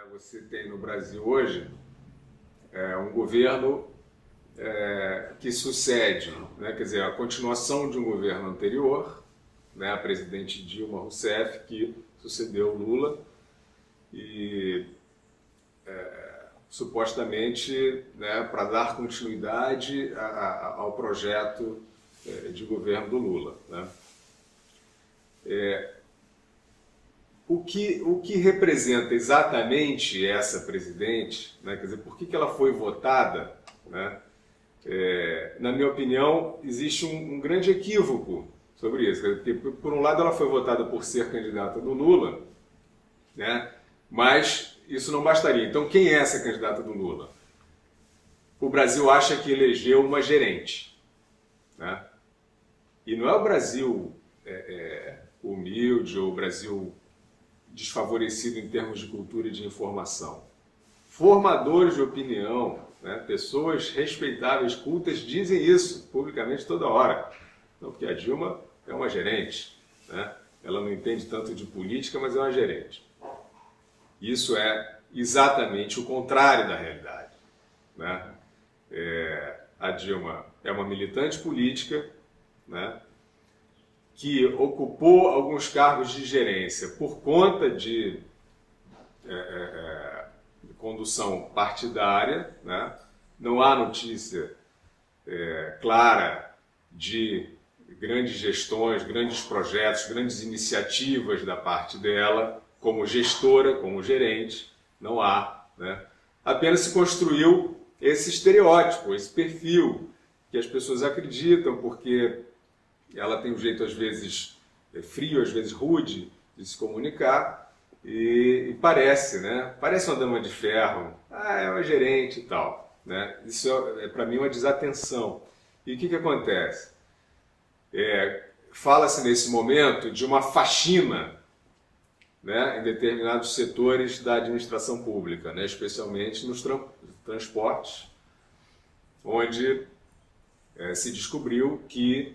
Você tem no Brasil hoje um governo que sucede, né, quer dizer, a continuação de um governo anterior, né, a presidente Dilma Rousseff, que sucedeu Lula e supostamente, né, para dar continuidade ao projeto de governo do Lula, né. O que representa exatamente essa presidente, né? Quer dizer, por que ela foi votada, né? Na minha opinião, existe um grande equívoco sobre isso. Porque, por um lado, ela foi votada por ser candidata do Lula, né? Mas isso não bastaria. Então, quem é essa candidata do Lula? O Brasil acha que elegeu uma gerente, né? E não é o Brasil humilde ou o Brasil desfavorecido em termos de cultura e de informação. Formadores de opinião, né, pessoas respeitáveis, cultas, dizem isso publicamente toda hora. Não, porque a Dilma é uma gerente, né? Ela não entende tanto de política, mas é uma gerente. Isso é exatamente o contrário da realidade, né? A Dilma é uma militante política, né, que ocupou alguns cargos de gerência por conta de condução partidária, né? Não há notícia clara de grandes gestões, grandes projetos, grandes iniciativas da parte dela, como gestora, como gerente, não há, né? Apenas se construiu esse estereótipo, esse perfil que as pessoas acreditam, porque ela tem um jeito, às vezes, frio, às vezes rude, de se comunicar e parece, né? Parece uma dama de ferro, é uma gerente e tal, né? Isso para mim, uma desatenção. E o que acontece? Fala-se nesse momento de uma faxina, né, em determinados setores da administração pública, né, especialmente nos transportes, onde se descobriu que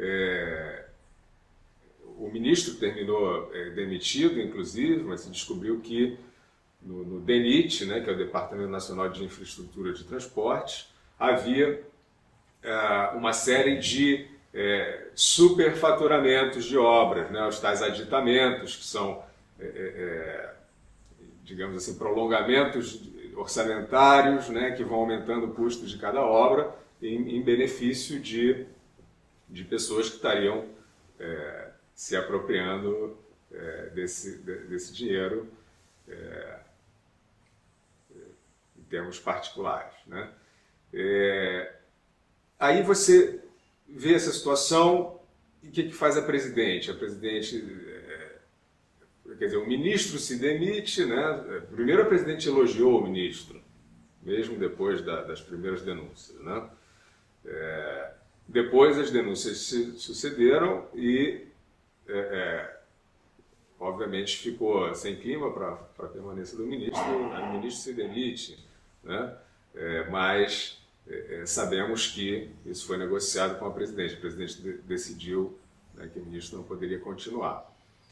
o ministro terminou demitido, inclusive, mas se descobriu que no DENIT, né, que é o Departamento Nacional de Infraestrutura de Transportes, havia uma série de superfaturamentos de obras, né, os tais aditamentos, que são, digamos assim, prolongamentos orçamentários, né, que vão aumentando o custo de cada obra em benefício de pessoas que estariam se apropriando desse dinheiro em termos particulares, né? Aí você vê essa situação e o que faz a presidente? A presidente, quer dizer, o ministro se demite, né? Primeiro a presidente elogiou o ministro, mesmo depois das primeiras denúncias, né? Depois as denúncias se sucederam e, obviamente, ficou sem clima para a permanência do ministro, o ministro se demite, né? Mas sabemos que isso foi negociado com a presidente decidiu, né, que o ministro não poderia continuar.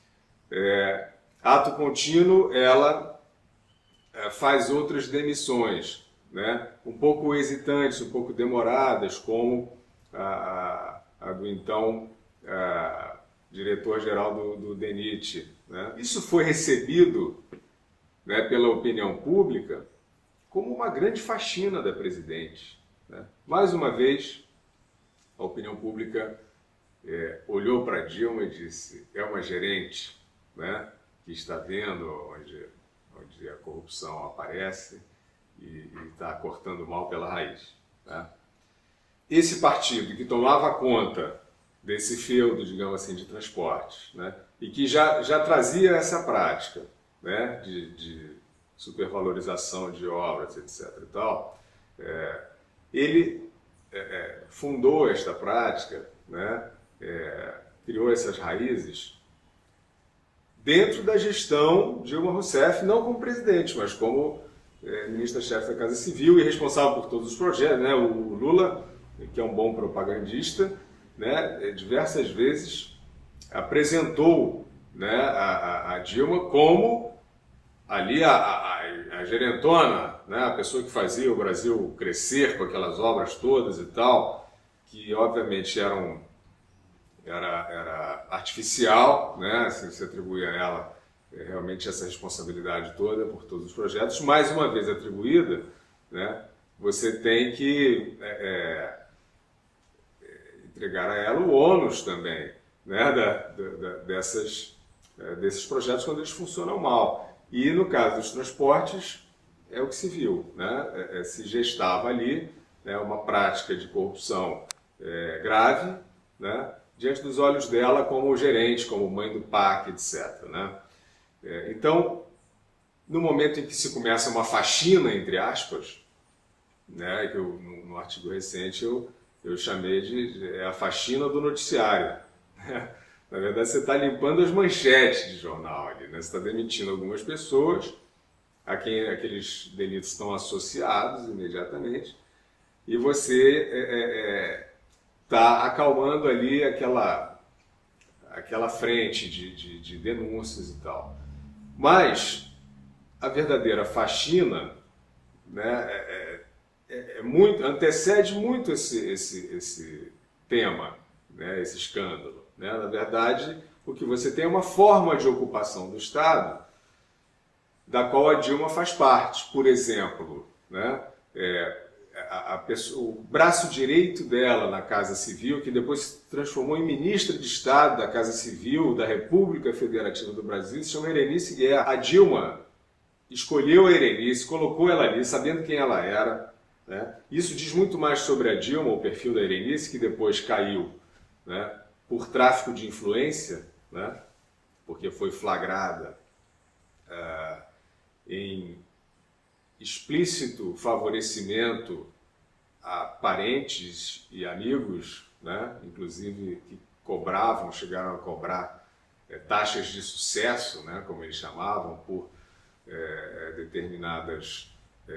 Ato contínuo, ela faz outras demissões, né, um pouco hesitantes, um pouco demoradas, como a do então diretor-geral do DENIT, né? Isso foi recebido, né, pela opinião pública como uma grande faxina da presidente, né? Mais uma vez, a opinião pública olhou para Dilma e disse: é uma gerente, né, que está vendo onde a corrupção aparece e está cortando mal pela raiz, né? Esse partido que tomava conta desse feudo, digamos assim, de transportes, né, e que já trazia essa prática, né, de supervalorização de obras, etc. e tal, ele fundou esta prática, né, criou essas raízes dentro da gestão de Dilma Rousseff, não como presidente, mas como ministra-chefe da Casa Civil e responsável por todos os projetos, né? O Lula, que é um bom propagandista, né, diversas vezes apresentou, né, a Dilma como ali a a gerentona, né, a pessoa que fazia o Brasil crescer com aquelas obras todas e tal, que obviamente era artificial, né, se atribui a ela realmente essa responsabilidade toda por todos os projetos, mais uma vez atribuída, né, você tem que entregar a ela o ônus também, né, desses projetos quando eles funcionam mal. E no caso dos transportes, é o que se viu, né? Se gestava ali, né, uma prática de corrupção grave, né, diante dos olhos dela como gerente, como mãe do PAC, etc. Né? Então, no momento em que se começa uma faxina, entre aspas, né, que no artigo recente eu chamei de a faxina do noticiário. Né? Na verdade, você está limpando as manchetes de jornal ali, né? Você está demitindo algumas pessoas a quem aqueles delitos estão associados imediatamente e você está acalmando ali aquela frente de denúncias e tal. Mas a verdadeira faxina, né, antecede muito esse tema, né, esse escândalo. Né? Na verdade, o que você tem é uma forma de ocupação do Estado da qual a Dilma faz parte. Por exemplo, né, o braço direito dela na Casa Civil, que depois se transformou em ministra de Estado da Casa Civil da República Federativa do Brasil, se chama Erenice Guerra. A Dilma escolheu a Erenice, colocou ela ali, sabendo quem ela era. Né? Isso diz muito mais sobre a Dilma, o perfil da Erenice, que depois caiu, né, por tráfico de influência, né, porque foi flagrada em explícito favorecimento a parentes e amigos, né, inclusive que chegaram a cobrar taxas de sucesso, né, como eles chamavam, por determinadas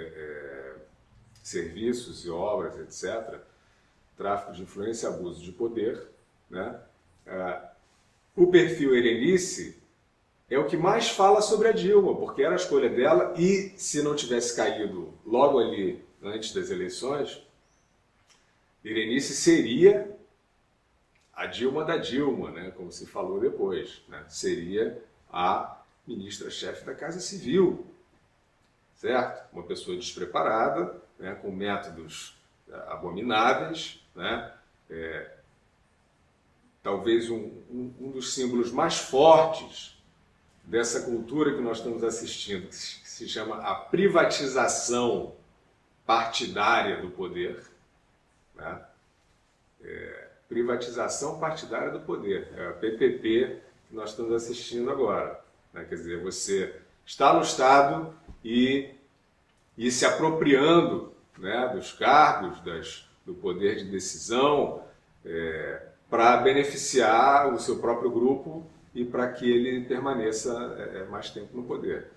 serviços e obras, etc. Tráfico de influência, abuso de poder. Né? O perfil Erenice é o que mais fala sobre a Dilma, porque era a escolha dela e, se não tivesse caído logo ali, antes das eleições, Erenice seria a Dilma da Dilma, né? Como se falou depois. Né? Seria a ministra-chefe da Casa Civil, certo? Uma pessoa despreparada, né? Com métodos abomináveis, né? Talvez um dos símbolos mais fortes dessa cultura que nós estamos assistindo, que se chama a privatização partidária do poder. Né? Privatização partidária do poder, é a PPP que nós estamos assistindo agora. Né? Quer dizer, você está no Estado e se apropriando, né, dos cargos, do poder de decisão, para beneficiar o seu próprio grupo e para que ele permaneça mais tempo no poder.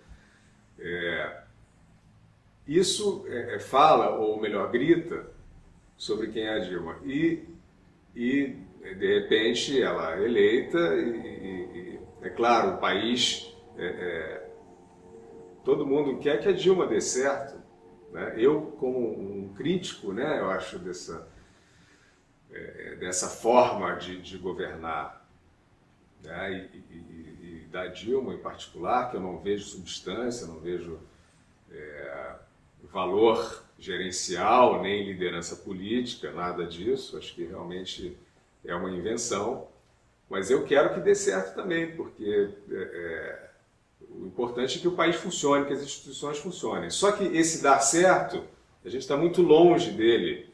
Isso fala, ou melhor, grita, sobre quem é a Dilma. E de repente, ela é eleita e é claro, o país, todo mundo quer que a Dilma dê certo. Né? Eu, como um crítico, né, eu acho dessa forma de governar, né? E da Dilma em particular, que eu não vejo substância, não vejo valor gerencial, nem liderança política, nada disso. Acho que realmente é uma invenção, mas eu quero que dê certo também, porque o importante é que o país funcione, que as instituições funcionem. Só que esse dar certo, a gente está muito longe dele,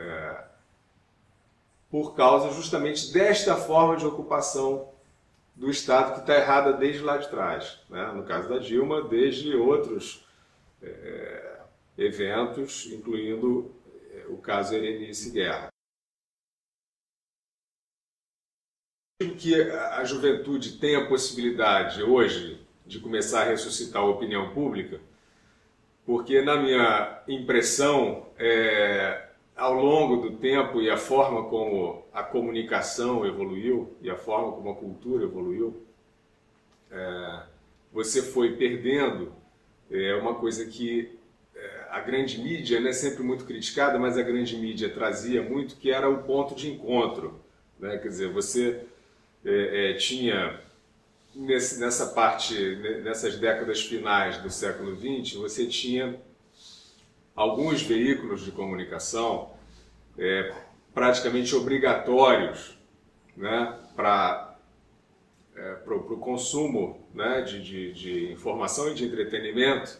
por causa justamente desta forma de ocupação do Estado que está errada desde lá de trás. Né? No caso da Dilma, desde outros eventos, incluindo o caso Erenice Guerra. Que a juventude tem a possibilidade hoje de começar a ressuscitar a opinião pública, porque na minha impressão, ao longo do tempo e a forma como a comunicação evoluiu e a forma como a cultura evoluiu, você foi perdendo é uma coisa que a grande mídia, né, sempre muito criticada, mas a grande mídia trazia muito, que era o ponto de encontro, né? Quer dizer, você tinha nessas décadas finais do século XX, você tinha alguns veículos de comunicação praticamente obrigatórios, né, para o consumo, né, de informação e de entretenimento.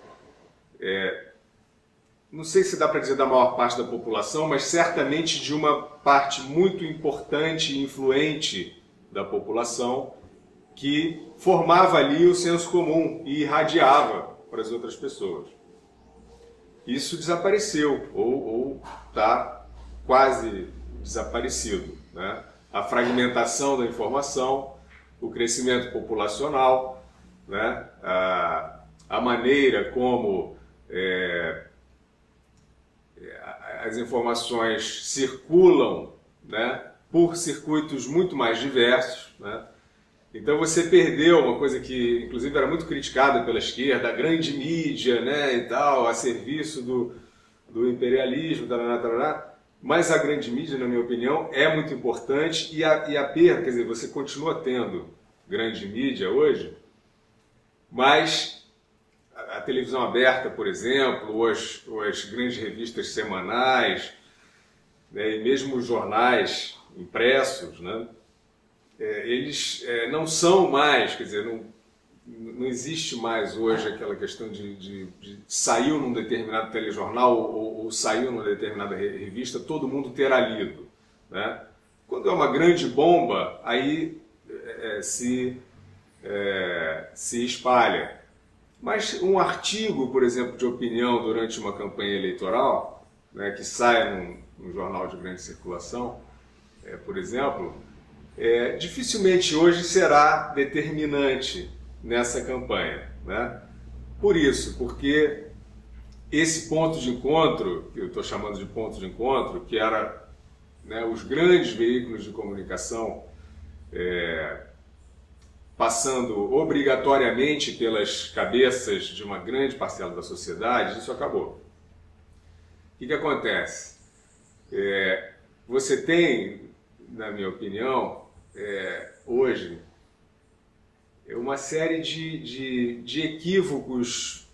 Não sei se dá para dizer da maior parte da população, mas certamente de uma parte muito importante e influente da população que formava ali o senso comum e irradiava para as outras pessoas. Isso desapareceu ou está quase desaparecido, né? A fragmentação da informação, o crescimento populacional, né? A maneira como as informações circulam, né, por circuitos muito mais diversos, né? Então você perdeu uma coisa que, inclusive, era muito criticada pela esquerda, a grande mídia, né, e tal, a serviço do imperialismo, tarará, tarará. Mas a grande mídia, na minha opinião, é muito importante e a perda, quer dizer, você continua tendo grande mídia hoje, mas a televisão aberta, por exemplo, ou as grandes revistas semanais, né, e mesmo os jornais impressos, né, eles não são mais, quer dizer, não existe mais hoje aquela questão de saiu num determinado telejornal ou saiu numa determinada revista, todo mundo terá lido, né? Quando é uma grande bomba, aí se espalha. Mas um artigo, por exemplo, de opinião durante uma campanha eleitoral, né, que saia num jornal de grande circulação, por exemplo, dificilmente hoje será determinante nessa campanha, né? Por isso, porque esse ponto de encontro, que eu estou chamando de ponto de encontro, que era, né, os grandes veículos de comunicação passando obrigatoriamente pelas cabeças de uma grande parcela da sociedade, isso acabou. O que acontece? Você tem, na minha opinião, hoje, uma série de equívocos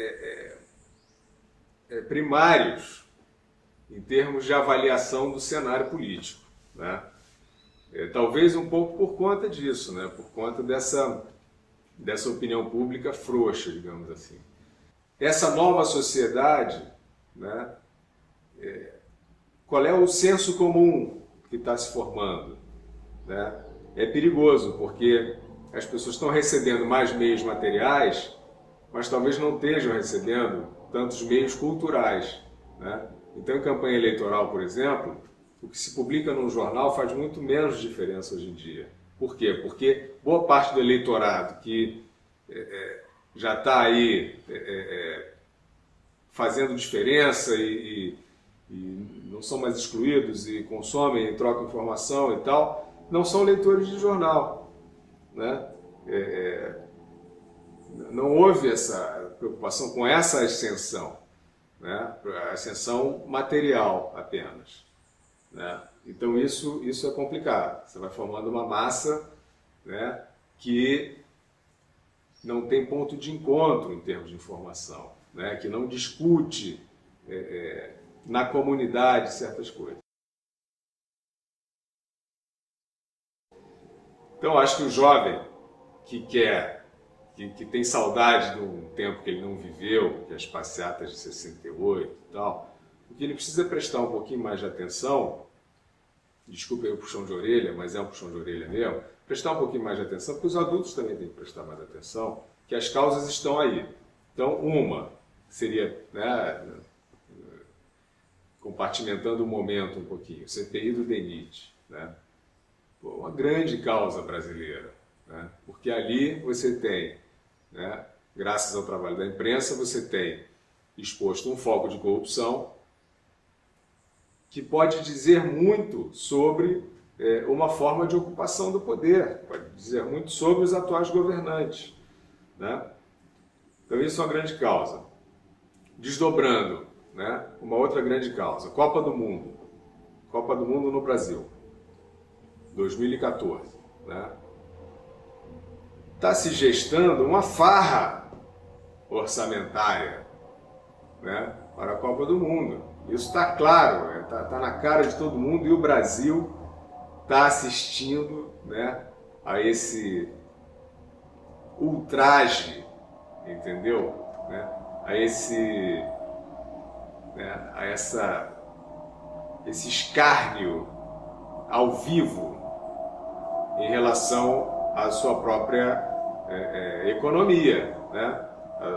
primários em termos de avaliação do cenário político, né? Talvez um pouco por conta disso, né? Por conta dessa opinião pública frouxa, digamos assim. Essa nova sociedade, né? Qual é o senso comum que está se formando, né? É perigoso, porque as pessoas estão recebendo mais meios materiais, mas talvez não estejam recebendo tantos meios culturais, né? Então, em campanha eleitoral, por exemplo, o que se publica num jornal faz muito menos diferença hoje em dia. Por quê? Porque boa parte do eleitorado que já está aí fazendo diferença e não são mais excluídos e consomem e trocam informação e tal, não são leitores de jornal, né? Não houve essa preocupação com essa ascensão, né? A ascensão material apenas, né? Então isso é complicado. Você vai formando uma massa, né, que não tem ponto de encontro em termos de informação, né, que não discute na comunidade certas coisas. Então acho que o jovem que tem saudade de um tempo que ele não viveu, que é as passeatas de 68 e tal, o que ele precisa prestar um pouquinho mais de atenção, desculpa aí o puxão de orelha, mas é um puxão de orelha mesmo, prestar um pouquinho mais de atenção, porque os adultos também têm que prestar mais atenção, que as causas estão aí. Então, uma seria, né, compartimentando o momento um pouquinho, CPI do DENIT, né? Uma grande causa brasileira, né? Porque ali você tem, né, graças ao trabalho da imprensa, você tem exposto um foco de corrupção que pode dizer muito sobre uma forma de ocupação do poder, pode dizer muito sobre os atuais governantes, né? Então isso é uma grande causa. Desdobrando, né, uma outra grande causa, Copa do Mundo. Copa do Mundo no Brasil, 2014. Né? Está se gestando uma farra orçamentária, né, para a Copa do Mundo. Isso está claro, está na cara de todo mundo, e o Brasil está assistindo, né, a esse ultraje, entendeu? Né? A esse, né, esse escárnio ao vivo em relação à sua própria economia, né?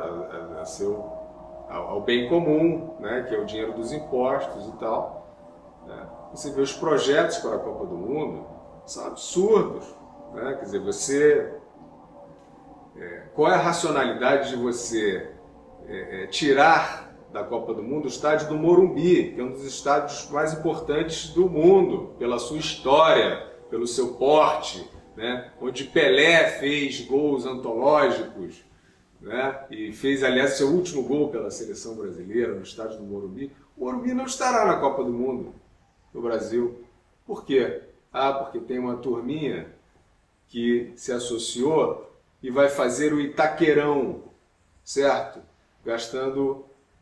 Ao bem comum, né? Que é o dinheiro dos impostos e tal. Né? Você vê os projetos para a Copa do Mundo, são absurdos. Né? Quer dizer, qual é a racionalidade de você tirar da Copa do Mundo o estádio do Morumbi, que é um dos estádios mais importantes do mundo, pela sua história, pelo seu porte, né? Onde Pelé fez gols antológicos, né? E fez, aliás, seu último gol pela seleção brasileira no estádio do Morumbi. O Morumbi não estará na Copa do Mundo no Brasil. Por quê? Porque tem uma turminha que se associou e vai fazer o Itaquerão, certo? Gastando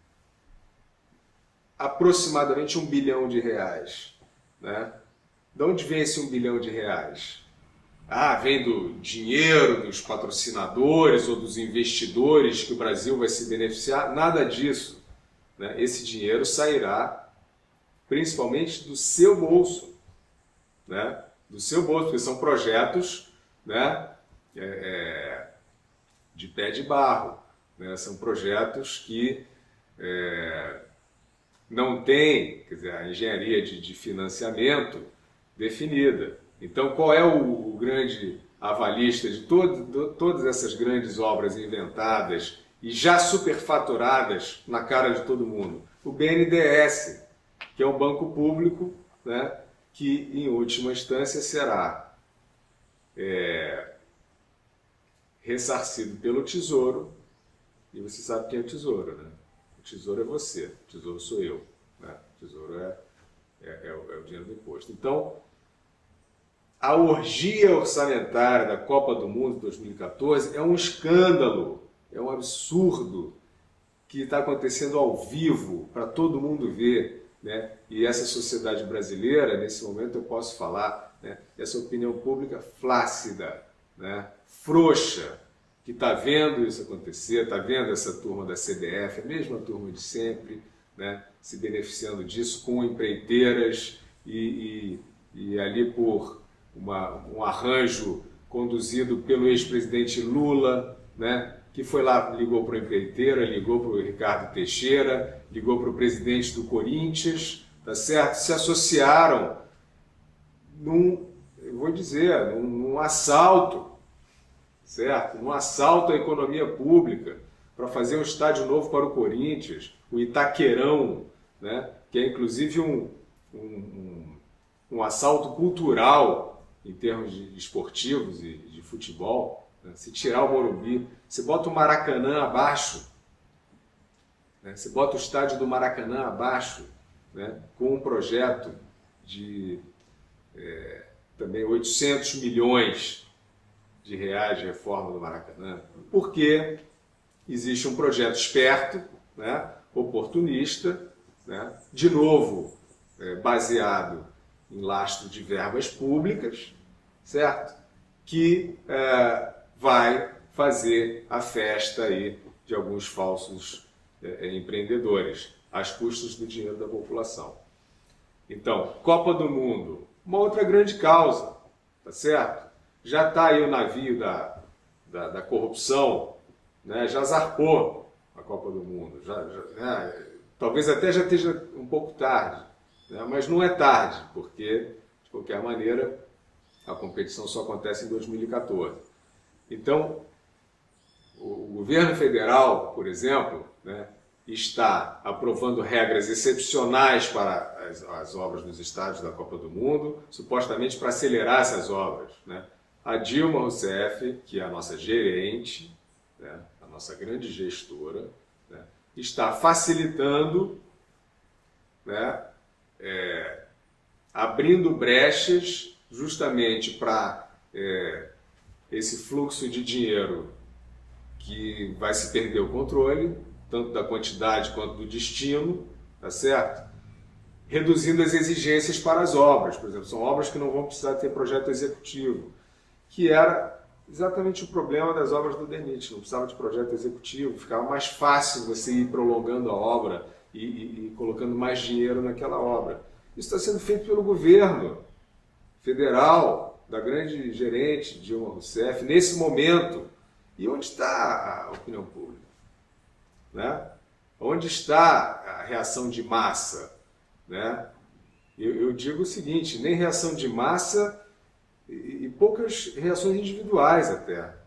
aproximadamente R$1 bilhão, né? De onde vem esse R$1 bilhão? Vem do dinheiro dos patrocinadores ou dos investidores que o Brasil vai se beneficiar? Nada disso, né? Esse dinheiro sairá principalmente do seu bolso, né? Do seu bolso, porque são projetos, né? De pé de barro, né? São projetos que não têm, quer dizer, a engenharia de financiamento definida. Então, qual é o grande avalista de todas essas grandes obras inventadas e já superfaturadas na cara de todo mundo? O BNDES, que é um banco público, né, que, em última instância, será ressarcido pelo Tesouro. E você sabe quem é o Tesouro, né? O Tesouro é você, o Tesouro sou eu. Né? O Tesouro é o dinheiro do imposto. Então, a orgia orçamentária da Copa do Mundo de 2014 é um escândalo, é um absurdo que está acontecendo ao vivo, para todo mundo ver. Né? E essa sociedade brasileira, nesse momento eu posso falar, né? Essa opinião pública flácida, né? Frouxa, que está vendo isso acontecer, está vendo essa turma da CBF, a mesma turma de sempre, né? Se beneficiando disso com empreiteiras e ali por um arranjo conduzido pelo ex-presidente Lula, né? Que foi lá, ligou para o empreiteira, ligou para o Ricardo Teixeira, ligou para o presidente do Corinthians, tá certo? Se associaram num assalto, certo? Num assalto à economia pública, para fazer um estádio novo para o Corinthians, o Itaquerão, né? Que é inclusive um assalto cultural em termos de esportivos e de futebol. Né? Se tirar o Morumbi, você bota o Maracanã abaixo, né? Você bota o estádio do Maracanã abaixo, né? Com um projeto de também 800 milhões de reais de reforma do Maracanã, porque existe um projeto esperto, né? Oportunista, né? De novo baseado em lastro de verbas públicas, certo? Que vai fazer a festa aí de alguns falsos empreendedores, às custas do dinheiro da população. Então, Copa do Mundo, uma outra grande causa, tá certo? Já está aí o navio da corrupção, né? Já zarpou a Copa do Mundo, talvez até já esteja um pouco tarde, né? Mas não é tarde, porque, de qualquer maneira, a competição só acontece em 2014. Então, o governo federal, por exemplo, né, está aprovando regras excepcionais para as obras nos estádios da Copa do Mundo, supostamente para acelerar essas obras. Né? A Dilma Rousseff, que é a nossa gerente, né, a nossa grande gestora, né, está facilitando, né, abrindo brechas justamente para esse fluxo de dinheiro que vai se perder o controle, tanto da quantidade quanto do destino, tá certo? Reduzindo as exigências para as obras, por exemplo, são obras que não vão precisar ter projeto executivo, que era exatamente o problema das obras do DENIT, não precisava de projeto executivo, ficava mais fácil você ir prolongando a obra e colocando mais dinheiro naquela obra. Isso está sendo feito pelo governo federal, da grande gerente Dilma Rousseff, nesse momento. E onde está a opinião pública? Né? Onde está a reação de massa? Né? Eu digo o seguinte, nem reação de massa e poucas reações individuais até.